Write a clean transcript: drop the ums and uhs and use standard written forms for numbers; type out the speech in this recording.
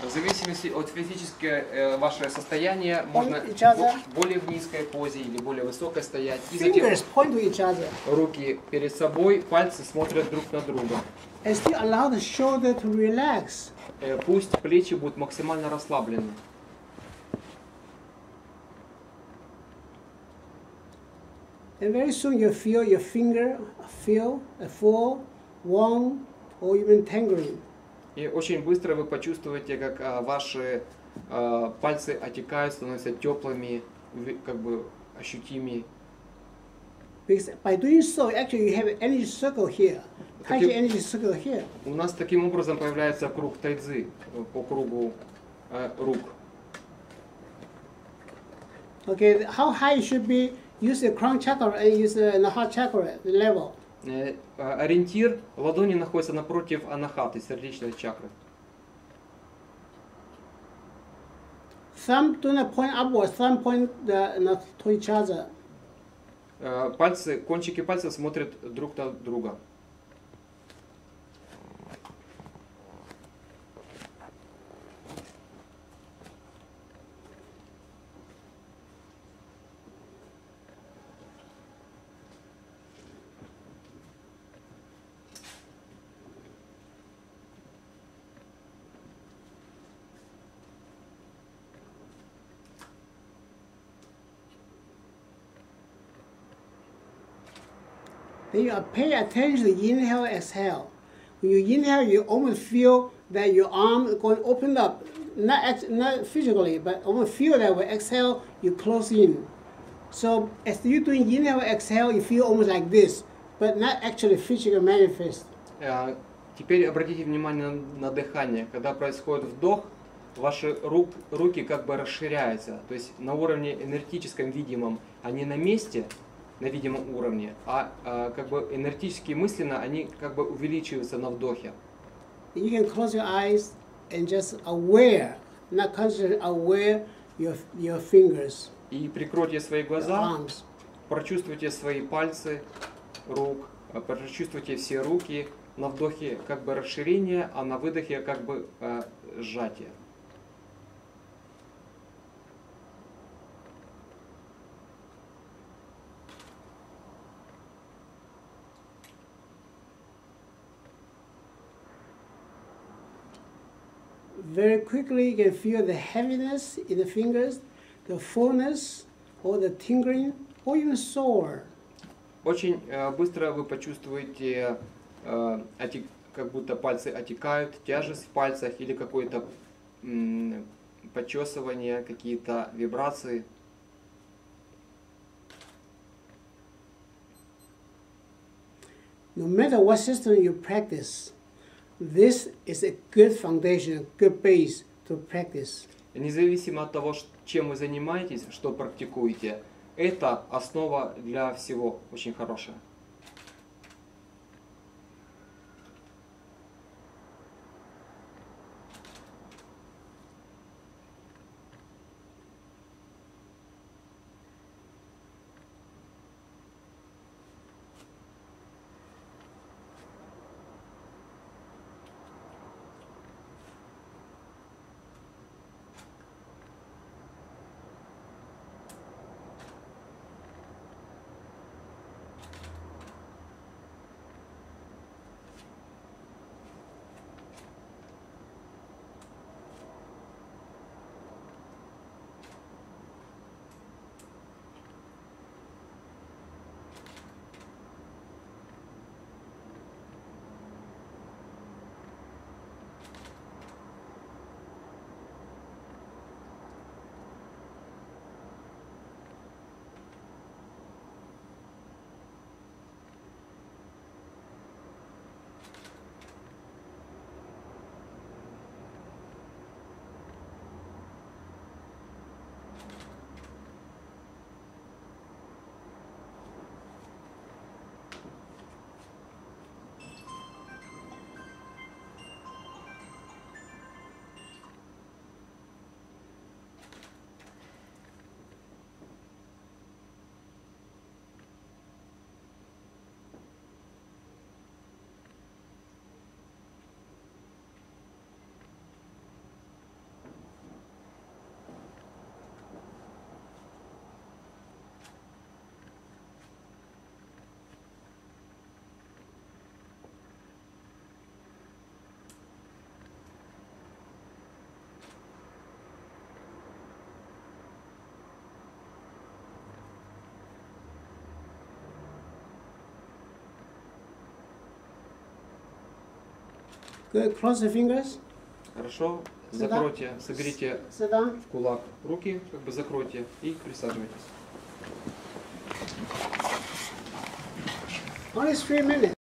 В зависимости от физического ваше состояние, можно each other. более в низкой позе или более высокой стоять. И затем Fingers point to each other. руки перед собой, пальцы смотрят друг на друга. And still allow the shoulder to relax. Пусть плечи будут максимально расслаблены. And very soon you feel your finger feel full, warm, or even tingling. И очень быстро вы почувствуете, как ваши пальцы отекают, становятся теплыми, как бы ощутимыми. Because by doing so, actually you have an energy circle here. Таким- Taiji energy circle here. У нас таким образом появляется круг тайцзи по кругу рук. Okay, how high it should be? Use the crown chakra and use the heart chakra level. Ориентир ладони находится напротив анахаты, сердечной чакры. Thumb do not point upwards, thumb point to each other. Пальцы, кончики пальцев смотрят друг на друга. Then you pay attention to inhale, exhale. When you inhale, you almost feel that your arm is going to open up, not physically, but almost feel that when exhale, you close in. So as you doing inhale, exhale, you feel almost like this, but not actually physically manifest. Теперь обратите внимание на дыхание. Когда происходит вдох, ваши руки как бы расширяются. То есть на уровне энергетическом видимом они на месте, на видимом уровне, а как бы энергетически и мысленно они как бы увеличиваются на вдохе. You can close your eyes and just aware, not consciously aware your fingers, И прикройте свои your глаза, arms. прочувствуйте свои пальцы рук, прочувствуйте все руки. На вдохе как бы расширение, а на выдохе как бы сжатие. Very quickly, you can feel the heaviness in the fingers, the fullness, or the tingling, or even sore. Очень быстро вы почувствуете, как будто пальцы отекают, тяжесть в пальцах или какое-то почесывание, какие-то вибрации. No matter what system you practice, this is a good foundation, a good base to practice. Независимо от того, чем вы занимаетесь, что практикуете, это основа для всего очень хорошая. Good. Cross the fingers. Хорошо. Сюда. Закройте, соберите Sit down. в кулак руки, как бы закройте и присаживайтесь. Only 3 minutes.